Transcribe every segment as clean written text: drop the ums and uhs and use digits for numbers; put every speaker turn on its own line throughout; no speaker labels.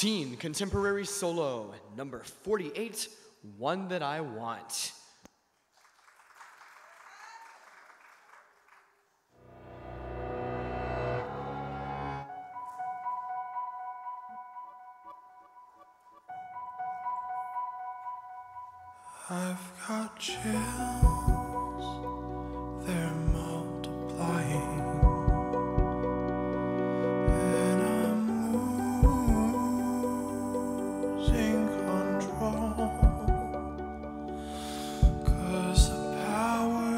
Teen Contemporary Solo, number 48, One That I Want.
I've got chills, they're multiplying, and I'm losing control, 'cause the power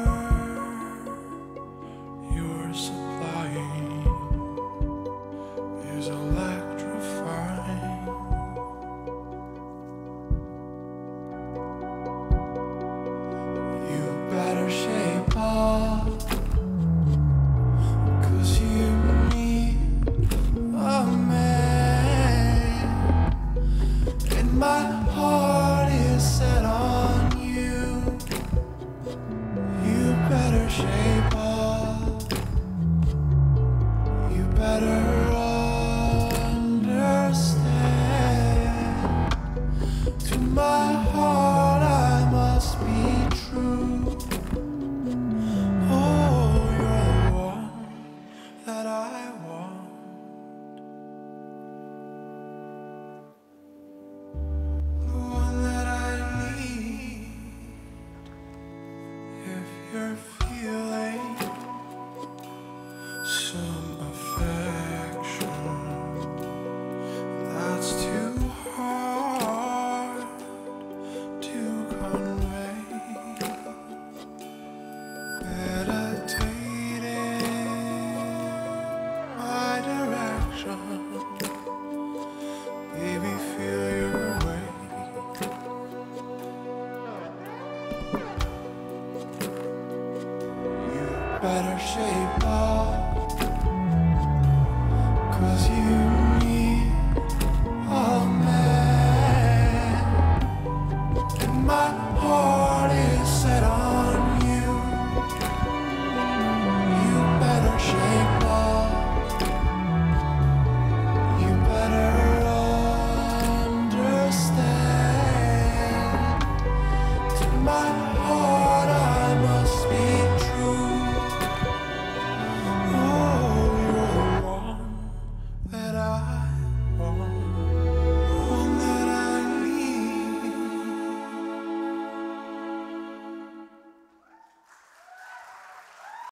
you're supplying is electrifying. Better shape up, 'cause you need a man, and my heart is set on you. You better shape up, you better understand. To my heart I must be true. Better shape up, 'cause you